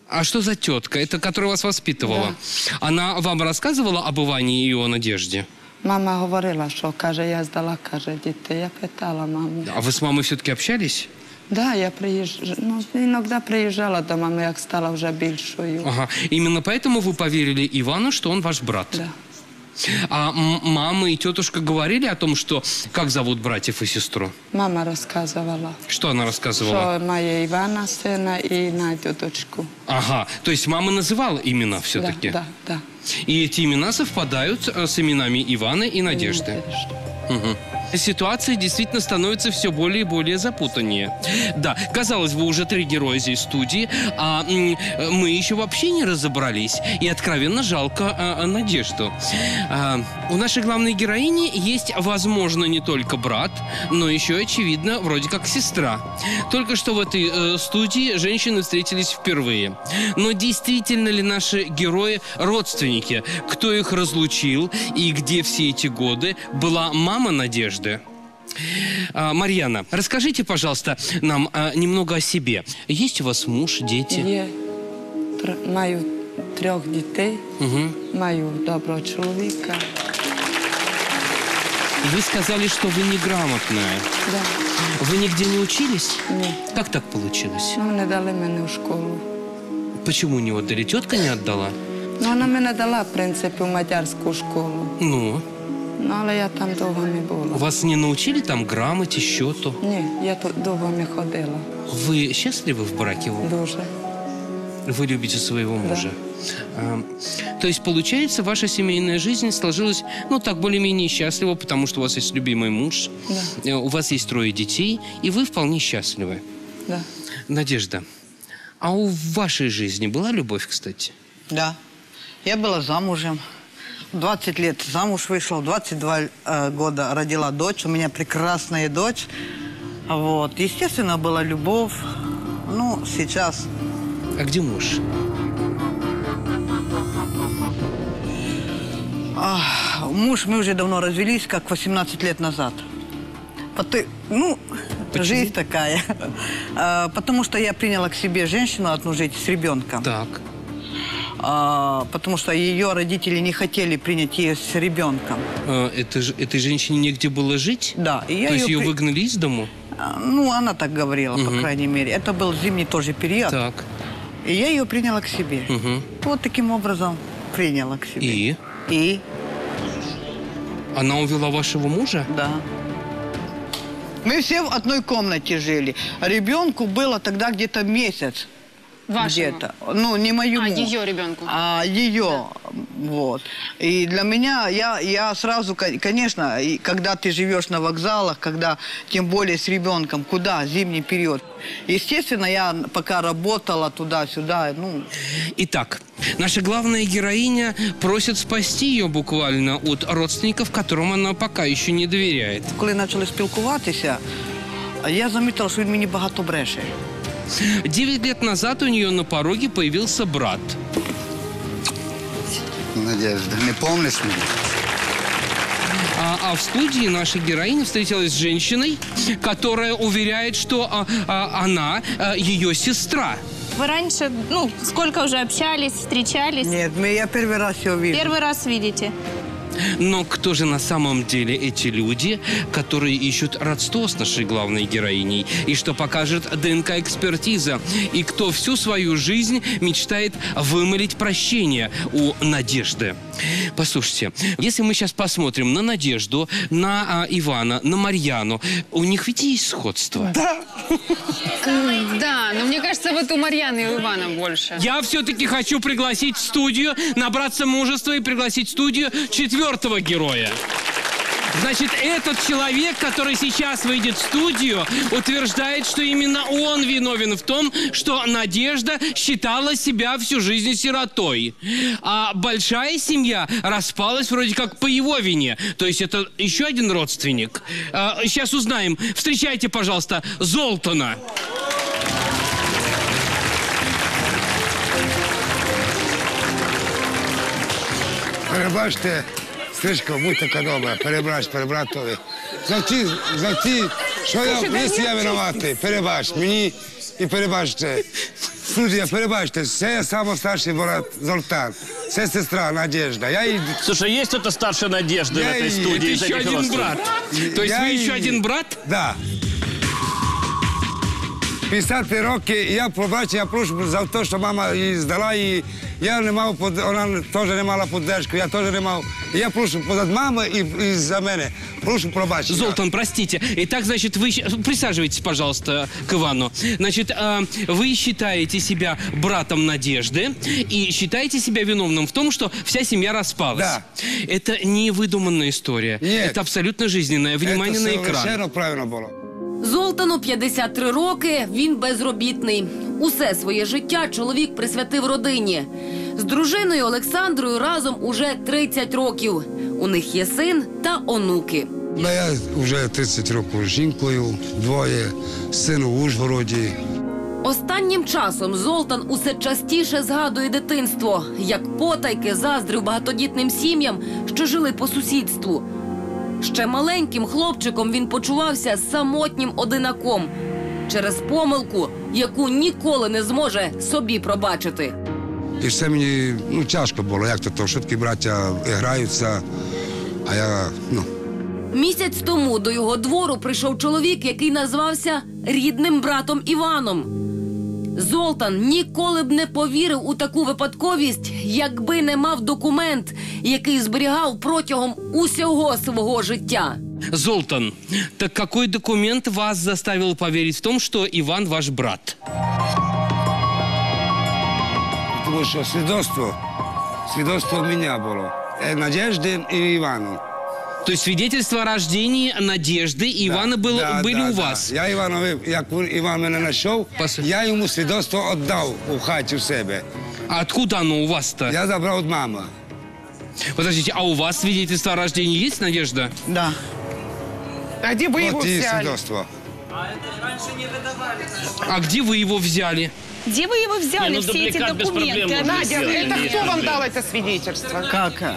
А что за тетка? Это которая вас воспитывала? Да. Она вам рассказывала об Иване и его Надежде? Мама говорила, що, каже, я здала, каже, дітей. Я питала маму. А вы с мамой все-таки общались? Да, я приїжджала, ну, іноді приїжджала до мами, як стала вже більшою. Ага. Именно поэтому вы поверили Ивану, что он ваш брат? Да. А мама и тетушка говорили о том, что как зовут братьев и сестру? Мама розказувала. Что она рассказывала? Що має Івана сина і Надю дочку. Ага, то есть мама называла имена все-таки? Да, да, да. И эти имена совпадают с именами Ивана и Надежды? Угу. Ситуация действительно становится все более и более запутаннее. Да, казалось бы, уже три героя здесь в студии, а мы еще вообще не разобрались. И откровенно жалко а, Надежду. А, у нашей главной героини есть, возможно, не только брат, но еще, очевидно, вроде как сестра. Только что в этой э, студии женщины встретились впервые. Но действительно ли наши герои родственники? Кто их разлучил и где все эти годы была мама Надежды? А, Марьяна, расскажите, пожалуйста, нам а, немного о себе. Есть у вас муж, дети? Є. Тр- Маю трьох дітей, Угу. маю доброго чоловіка. Вы сказали, что вы неграмотная. Да. Вы нигде не учились? Ні. Как так получилось? Ну, не дали мене в школу. Почему не отдали? Тетка не отдала? Ну, вона мене дала, в принципі, в мадярську школу. Ну? Ну, але я там довго не була. Вас не научили там грамоте, счету? Ні, я тут довго не ходила. Вы счастливы в браке? Дуже. Вы любите своего мужа? А, то есть, получается, ваша семейная жизнь сложилась, ну, так, более-менее счастливо, потому что у вас есть любимый муж, Да. у вас есть трое детей, и вы вполне счастливы. Да. Надежда, а у вашей жизни была любовь, кстати? Да. Я была замужем. двадцать лет замуж вышла, в двадцать два э, года родила дочь. У меня прекрасная дочь. Вот. Естественно, была любовь. Ну, сейчас... А где муж? А, муж, мы уже давно развелись, как восемнадцать лет назад. Поты- ну, Почему? жизнь такая. А, потому что я приняла к себе женщину одну жить с ребенком. Так. А, потому что ее родители не хотели принять ее с ребенком. А, это, ж- этой женщине негде было жить? Да. И я То есть ее ее при- выгнали из дому? А, Ну, она так говорила, по Мгм. крайней мере. Это был зимний тоже период. Так. И я ее приняла к себе. Угу. Вот таким образом приняла к себе. И? И? Она увела вашего мужа? Да. Мы все в одной комнате жили. Ребенку было тогда где-то месяц. Вашему? Где-то. Ну, не моему. А, ее ребенку. А ее. Вот. И для меня, я, я сразу, кон- конечно, и когда ты живешь на вокзалах, когда, тем более с ребенком, куда, зимний период. Естественно, я пока работала туда-сюда, ну... Итак, наша главная героиня просит спасти ее буквально от родственников, которым она пока еще не доверяет. Коли почали спілкуватися, я замітила, що він мені багато бреше. Девять лет назад у нее на пороге появился брат. Надежда, не помнишь меня? А, а в студии наша героиня встретилась с женщиной, которая уверяет, что а, а, она а, ее сестра. Вы раньше, ну, сколько уже общались, встречались? Нет, мы, я первый раз ее вижу. Первый раз видите? Но кто же на самом деле эти люди, которые ищут родство с нашей главной героиней? И что покажет ДНК-экспертиза? И кто всю свою жизнь мечтает вымолить прощение у Надежды? Послушайте, если мы сейчас посмотрим на Надежду, на а, Ивана, на Марьяну, у них ведь есть сходство? Да. Да, но мне кажется, вот у Марьяны и у Ивана больше. Я все-таки хочу пригласить в студию, набраться мужества и пригласить в студию четвертого героя. Значит, этот человек, который сейчас выйдет в студию, утверждает, что именно он виновен в том, что Надежда считала себя всю жизнь сиротой. А большая семья распалась вроде как по его вине. То есть это еще один родственник. А, сейчас узнаем. Встречайте, пожалуйста, Золтана. Перебачте, стрижко, будь така добра, перебач, перебратові. За ті, за ті, що я, Слушай, да якщо не я винуватий, перебач, мені І перебачте, студія, перебачте, це самостарший брат Золтан, це сестра Надежда. Я їй... Слушай, есть кто-то старше Надежды Я в этой и- студии? Это из еще этих один родственников? брат. То есть Я вы еще и- один брат? Да. п'ятдесят років, я побачив, я прошу за те, що мама її здала, і я не мав, под- вона теж не мала підтримку, я теж не мав. І я прошу позад мами і, і за мене, прошу пробачення. Золтан, простите. Итак, значит, вы... щ- Присаживайтесь, пожалуйста, к Ивану. Значит, а, вы считаете себя братом Надежды и считаете себя виновным в том, что вся семья распалась. Да. Это не выдуманная история. Нет. Это абсолютно жизненная. Внимание на Це экран. совершенно правильно було. Золтану п'ятдесят три роки, він безробітний. Усе своє життя чоловік присвятив родині. З дружиною Олександрою разом уже тридцять років. У них є син та онуки. Ну, я вже тридцять років з жінкою, двоє, син у Ужгороді. Останнім часом Золтан усе частіше згадує дитинство, як потайки заздрив багатодітним сім'ям, що жили по сусідству. Ще маленьким хлопчиком він почувався самотнім одинаком через помилку, яку ніколи не зможе собі пробачити. І все мені ну, тяжко було, як то, то швидкі браття граються, а я, ну... Місяць тому до його двору прийшов чоловік, який назвався рідним братом Іваном. Золтан ніколи б не повірив у таку випадковість, якби не мав документ, який зберігав протягом усього свого життя. Золтан, так какой документ вас заставил поверить в том, что Иван ваш брат? Тому що свідоцтво, свідоцтво в мене було. Е, Надежди і Івану. То есть свидетельство о рождении Надежды и Ивана было, Да, были да, у да. вас? Я Іванові, як Іван мене знайшов, Пос- я йому свідоцтво віддав у хаті в себе. А откуда оно у вас-то? Я забрав від мами. Подождите, а у вас свидетельство о рождении есть, Надежда? Да. А где вы его От і взяли? свідоцтво. А где вы его взяли? Где вы его взяли, Не, ну, все эти дубликат без проблем документы? можно Она- Надя, сделать. это Нет кто вам проблем. дал это свидетельство? Как?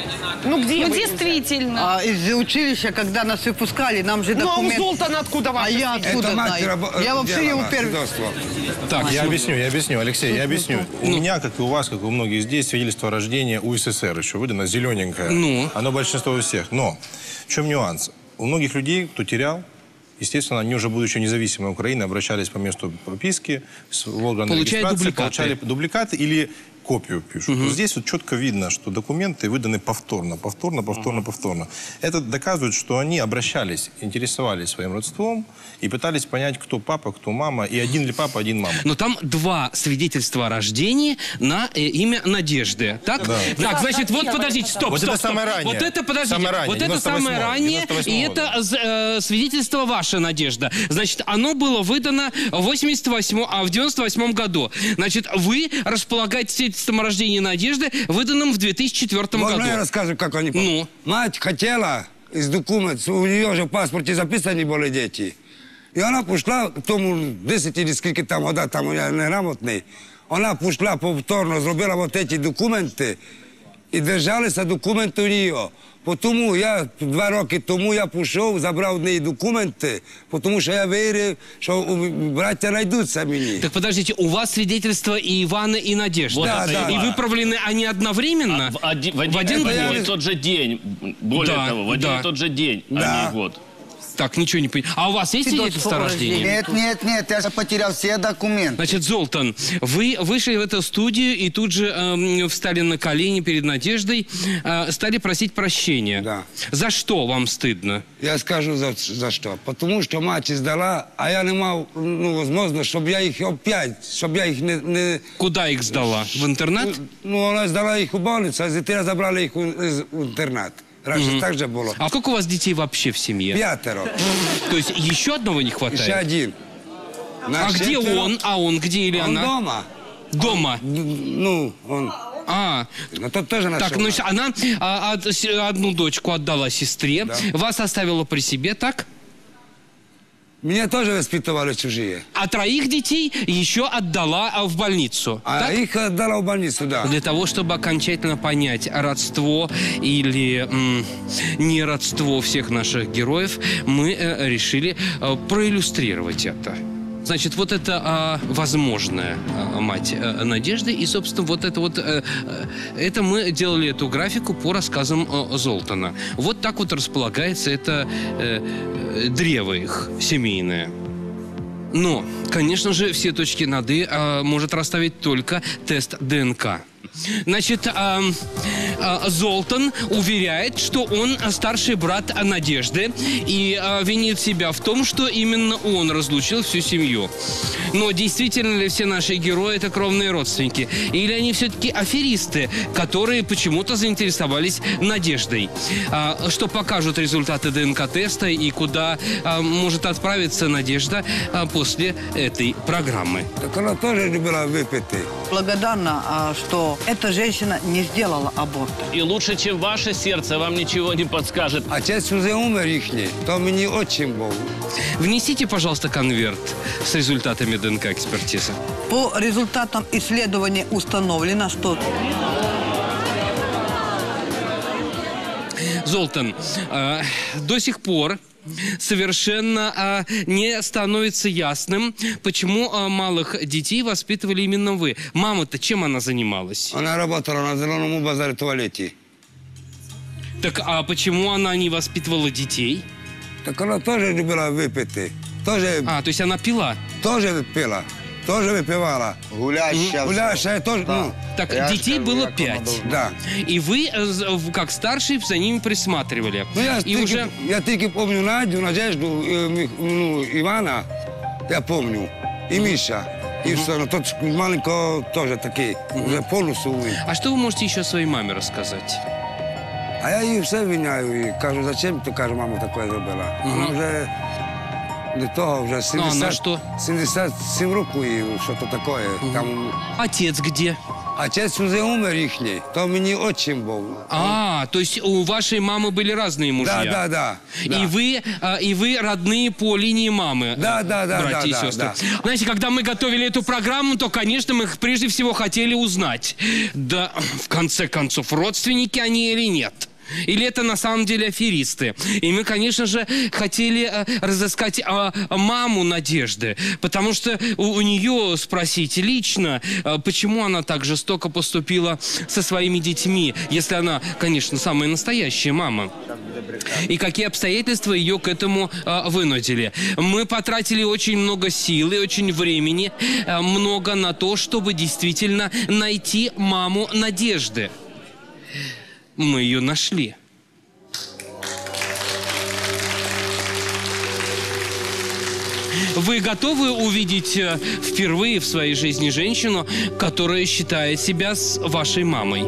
Ну где Ну, вы? действительно. А из училища, когда нас выпускали, нам же Ну а у документ... Золтана откуда А ваше я свидетельство? откуда Это мать знаю? рабо- Я вообще его делала первый... свидоцтво. Так, я объясню, я объясню, Алексей, я объясню. У меня, как и у вас, как и у многих здесь, свидетельство о рождении у СССР еще выдано, зелененькое. Ну? Оно большинство у всех. Но в чем нюанс? У многих людей, кто терял, естественно, они уже, будучи независимой Украиной, обращались по месту прописки с в органы Получают регистрации, дубликаты. получали дубликаты или копию пишут. Вот здесь вот четко видно, что документы выданы повторно, повторно, повторно, повторно. Это доказывает, что они обращались, интересовались своим родством и пытались понять, кто папа, кто мама, и один ли папа, один мама. Но там два свидетельства о рождении на э, имя Надежды. Так? Да. Так, значит, вот подождите, стоп, Вот стоп, это стоп. самое раннее. Вот это, подождите, Самое раннее, вот это самое девяносто восьмой, раннее, девяносто восьмого и это э, свидетельство ваша Надежда. Значит, оно было выдано в восемьдесят восьмом, а в девяносто восьмом году. Значит, вы располагаете свидетельством о рождении Надежды, выданным в две тысячи четвёртом году. Можно я расскажу, как они... Ну? Мать хотела из документов, у нее же в паспорте записаны были дети. И она пошла к тому десять или сколько там года, там я неграмотный, она пошла повторно, зробила вот эти документы и держалися документи у нее. Тому я два роки тому я пішов, забрав в неї документи, тому що я вірив, що браття знайдуться мені. Так подождите, у вас свидетельство и Ивана, и Надежды. Вот Да, это да. И выправлены они одновременно? А в один, в один, В один в один год. и тот же день. Более Да, того, в один да. и тот же день, Да. а не год. Так, ничего не понимаю. А у вас есть свидетельство о рождении? Нет, нет, нет, я же потерял все документы. Значит, Золтан, вы вышли в эту студию и тут же эм, встали на колени перед Надеждой, э, стали просить прощения. Да. За что вам стыдно? Я скажу за, за що. Тому що мать здала, а я не мав ну, можливості, щоб я їх опять, щоб я їх не... не... Куда их сдала? В интернат? Ну, вона здала їх у больницю, а зараз забрали їх у, з- у інтернат. Раніше Мгм. так же було. А сколько у вас детей вообще в семье? П'ятеро. То есть еще одного не хватает? Ще один. А Нас где четверо. он? А он где или Он она? дома. Дома. Ну, он... А, Ну, тот тоже нашел. так, ну с- она а, от- с- одну дочку отдала сестре, Да. вас оставила при себе, так? Меня тоже воспитывали чужие. А троих детей еще отдала а, в больницу, А так? их отдала в больницу, да. Для того, чтобы окончательно понять родство или м, не родство всех наших героев, мы э, решили э, проиллюстрировать это. Значит, вот это а, возможная а, мать а, Надежды. И, собственно, вот это вот... А, это мы делали эту графику по рассказам а, Золтана. Вот так вот располагается это а, древо их семейное. Но, конечно же, все точки над «и» а, может расставить только тест ДНК. Значит, а, а, Золтан уверяет, что он старший брат Надежды и а, винит себя в том, что именно он разлучил всю семью. Но действительно ли все наши герои это кровные родственники? Или они все-таки аферисты, которые почему-то заинтересовались Надеждой? А, что покажут результаты ДНК-теста и куда а, может отправиться Надежда а, после этой программы? Так она тоже любила выпить. Благодарна, а, что эта женщина не сделала аборта. И лучше, чем ваше сердце, вам ничего не подскажет. Отец уже умер ихний, то мне очень больно. Внесите, пожалуйста, конверт с результатами ДНК-экспертизы. По результатам исследования установлено, что... Золтан, э, до сих пор совершенно а, не становится ясным, почему а, малых детей воспитывали именно вы. Мама-то чем она занималась? Она работала на зеленом базаре в туалете. Так а почему она не воспитывала детей? Так она тоже любила выпить. Тоже... А, то есть она пила? Тоже пила. Тоже выпивала. Гулящая. Гулящая тоже. Да. Ну. Так, Я детей скажу, было я пять. Да. И вы, э, как старший, за ними присматривали. Ну, я, и тільки, уже... я тільки помню Надю, Надежду, э, ну, Ивана, я помню, и Миша. И все, но тот маленького тоже такие, уже полностью. А что вы можете еще своей маме рассказать? А я її все виняю і кажу, зачем ти, кажу, мама таке зробила. Вона вже до того вже сімдесят сім років і що то таке. Там... Отец где? Отец уже умер ихний, то мне очень больно. А, то есть у вашей мамы были разные мужья? Да, да, да. И, да. Вы, и вы родные по линии мамы, да, да, да, братья да, и да, сестры. Да. Знаете, когда мы готовили эту программу, то, конечно, мы прежде всего хотели узнать, да, в конце концов, родственники они или нет. Или это на самом деле аферисты. И мы, конечно же, хотели э, разыскать э, маму Надежды, потому что у, у нее спросить лично, э, почему она так жестоко поступила со своими детьми, если она, конечно, самая настоящая мама. И какие обстоятельства ее к этому э, вынудили. Мы потратили очень много сил и очень времени, э, много на то, чтобы действительно найти маму Надежды. Мы ее нашли. Вы готовы увидеть впервые в своей жизни женщину, которая считает себя с вашей мамой?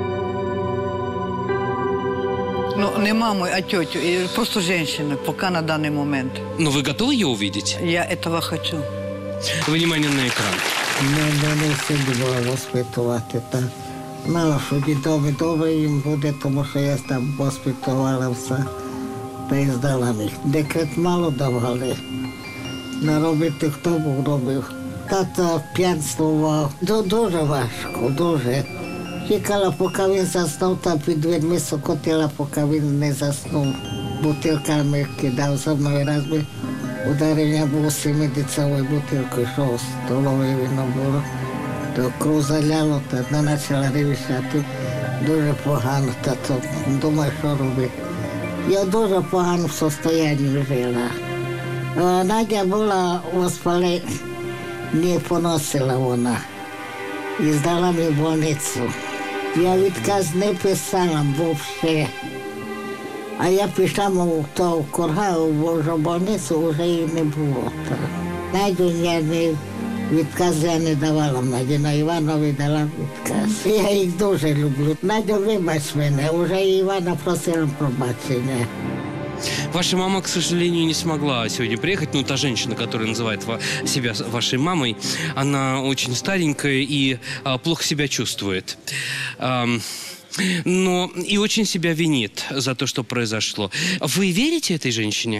Ну, не мамой, а тетю. Просто женщину, пока на данный момент. Но вы готовы ее увидеть? Я этого хочу. Внимание на экран. Не донесені було воспитувати так. Мало, що дідові добре їм буде, тому що я там воспитувала все. Та й здала їх. Декрет мало давали. Наробити хто був робив. Тато п'янствував. Дуже важко, дуже. Чекала, поки він заснув, та під дверми сокотила, поки він не заснув. Бутилками кидав за мною раз би. Ударення було семидесятою бутилкою, що в столовій вино було. То кров заляло, та не почала ревішати. Дуже погано, тато думаю, що робити. Я дуже погано в состоянні жила. Надя була воспалена, не поносила вона. І здала мені в больницю. Я відказ не писала взагалі. А я пішла в ту Кургаву, в больницю, вже її не було. Надю я не, відказ я не давала, Надіна Іванові дала відказ. Я їх дуже люблю. Надю, вибач мене, вже Івана просила пробачення. Ваша мама, к сожалению, не смогла сегодня приехать. Ну, та женщина, которая называет себя вашей мамой, она очень старенькая и а, плохо себя чувствует. А, но и очень себя винит за то, что произошло. Вы верите этой женщине?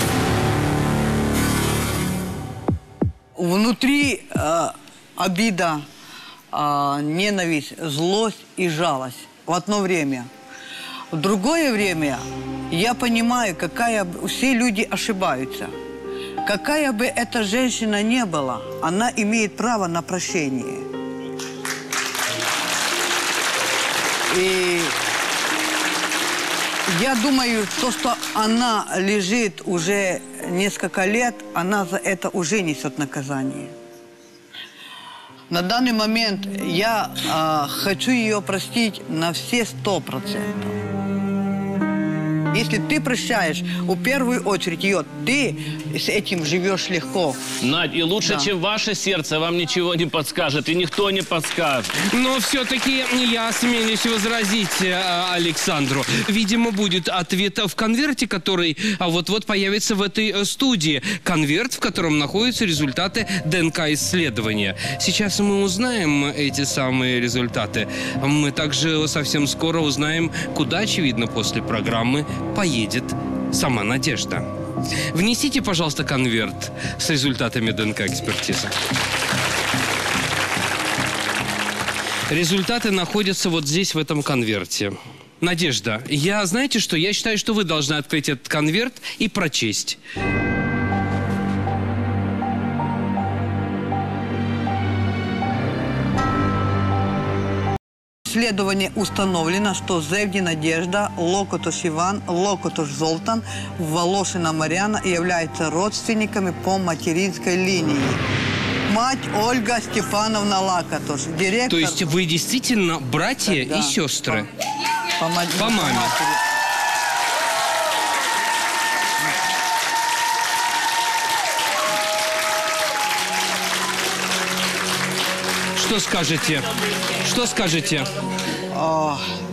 Внутри э, обида, э, ненависть, злость и жалость в одно время. В другое время я понимаю, какая... Все люди ошибаются. какая бы эта женщина ни была, она имеет право на прощение. И я думаю, то, что она лежит уже несколько лет, она за это уже несет наказание. На данный момент я э, хочу ее простить на все сто процентов. Если ты прощаешь, в первую очередь ее, ты с этим живешь легко. Надь, и лучше, Да. чем ваше сердце, вам ничего не подскажет, и никто не подскажет. Но все-таки я осмелюсь возразить э, Александру. Видимо, будет ответ в конверте, который а, вот-вот появится в этой э, студии. Конверт, в котором находятся результаты ДНК-исследования. Сейчас мы узнаем эти самые результаты. Мы также совсем скоро узнаем, куда, очевидно, после программы поедет сама Надежда. Внесите, пожалуйста, конверт с результатами ДНК-экспертизы. Результаты находятся вот здесь, в этом конверте. Надежда, я, знаете что, я считаю, что вы должны открыть этот конверт и прочесть. Исследование установлено, что Зевди Надежда, Локотош Иван, Локотош Золтан, Волошина Марьяна являются родственниками по материнской линии. Мать Ольга Степановна Локотош, директор... То есть вы действительно братья Да, и сестры? По, по, По маме. матери. Что скажете? Что скажете? О.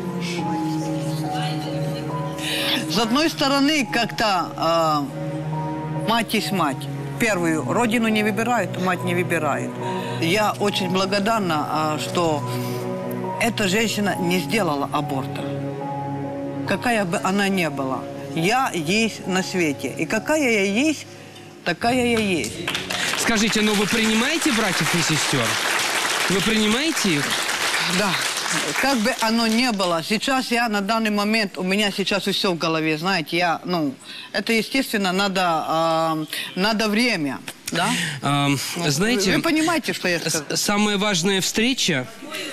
С одной стороны, как-то э, мать есть мать. Первую родину не выбирают, мать не выбирает. Я очень благодарна, э, что эта женщина не сделала аборта. Какая бы она ни была. Я есть на свете. И какая я есть, такая я есть. Скажите, но вы принимаете братьев и сестер? Вы принимаете их? Да. Как бы оно ни было, сейчас я на данный момент, у меня сейчас все в голове, знаете, я, ну, это, естественно, надо, э, надо время, да? А, Ну, знаете, вы, вы понимаете, что я скажу? Самая важная встреча...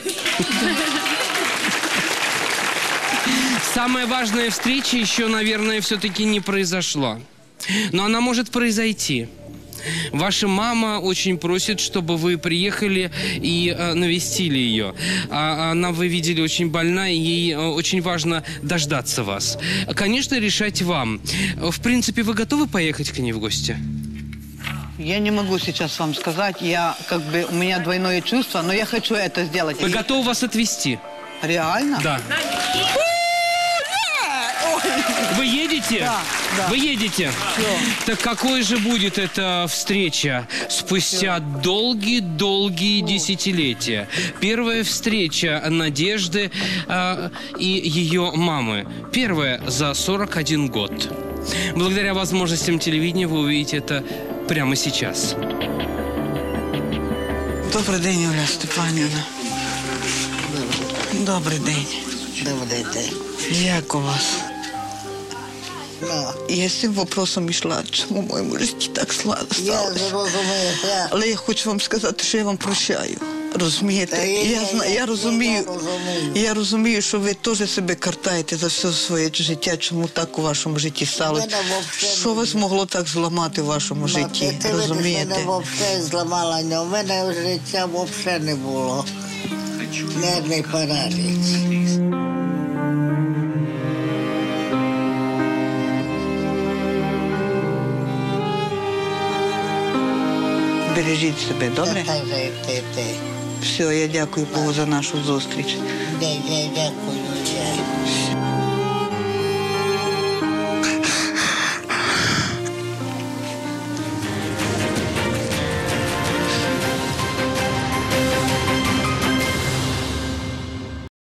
Самая важная встреча еще, наверное, все-таки не произошла. Но она может произойти. Ваша мама очень просит, чтобы вы приехали и э, навестили ее. А, она, вы видели, очень больна, и ей э, очень важно дождаться вас. Конечно, решать вам. В принципе, вы готовы поехать к ней в гости? Я не могу сейчас вам сказать, я, как бы, у меня двойное чувство, но я хочу это сделать. Мы готовы вас отвезти. Реально? Да. Вы едете? Да, да. Вы едете? Все. Так какой же будет эта встреча спустя долгие-долгие десятилетия? Первая встреча Надежды э, и ее мамы. Первая за сорок один год. Благодаря возможностям телевидения вы увидите это прямо сейчас. Добрий день, Оля Степанівна. Добрий день. Добрий день. Як у вас? Я з цим вопросом йшла, чому в моєму житті так сталося. Я зрозумію. Я... Але я хочу вам сказати, що я вам прощаю. Розумієте? Та я- Я, я- зна- я- я розумію, я розумію. я розумію, що ви теж себе картаєте за все своє життя, чому так у вашому житті сталося. Мене вовсе Що вас могло так зламати в вашому житті? Ти видиш, Розумієте? мене взагалі зламала, ні, у мене життя взагалі не було. Нервний параліч. Бережіть себе, добре? Так же, ти, ти. Все, я дякую Богу за нашу зустріч. Я, я дякую. Я.